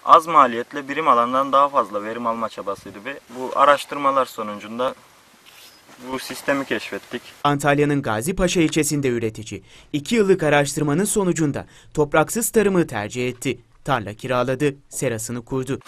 Az maliyetle birim alandan daha fazla verim alma çabasıydı ve bu araştırmalar sonucunda bu sistemi keşfettik. Antalya'nın Gazipaşa ilçesinde üretici 2 yıllık araştırmanın sonucunda topraksız tarımı tercih etti. Tarla kiraladı, serasını kurdu.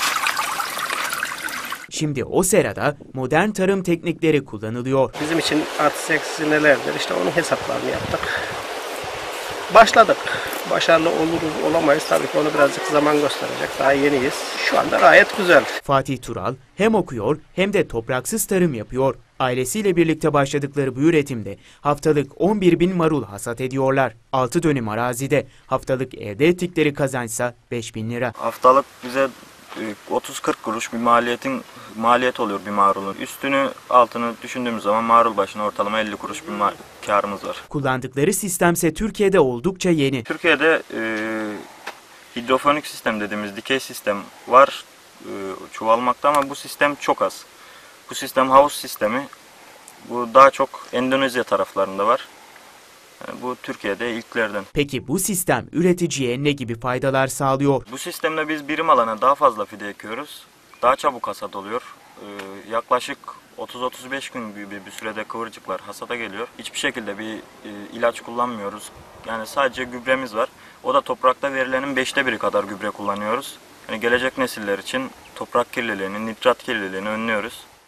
Şimdi o serada modern tarım teknikleri kullanılıyor. Bizim için artı eksi nelerdir, işte onun hesaplarını yaptık. Başladık. Başarılı oluruz olamayız, tabii ki onu birazcık zaman gösterecek. Daha yeniyiz. Şu anda gayet güzel. Fatih Tural hem okuyor hem de topraksız tarım yapıyor. Ailesiyle birlikte başladıkları bu üretimde haftalık 11.000 marul hasat ediyorlar. 6 dönüm arazide haftalık elde ettikleri kazançsa 5.000 lira. Haftalık bize 30-40 kuruş bir maliyet oluyor bir marulun. Üstünü altını düşündüğümüz zaman marul başına ortalama 50 kuruş bir karımız var. Kullandıkları sistemse Türkiye'de oldukça yeni. Türkiye'de hidrofonik sistem dediğimiz dikey sistem var çoğalmakta ama bu sistem çok az. Bu sistem havuz sistemi. Bu daha çok Endonezya taraflarında var. Bu Türkiye'de ilklerden. Peki bu sistem üreticiye ne gibi faydalar sağlıyor? Bu sistemle biz birim alana daha fazla fide ekiyoruz. Daha çabuk hasat oluyor. Yaklaşık 30-35 gün gibi bir sürede kıvırcıklar hasata geliyor. Hiçbir şekilde bir ilaç kullanmıyoruz. Yani sadece gübremiz var. O da toprakta verilenin 1/5 kadar gübre kullanıyoruz. Yani gelecek nesiller için toprak kirliliğini, nitrat kirliliğini önlüyoruz.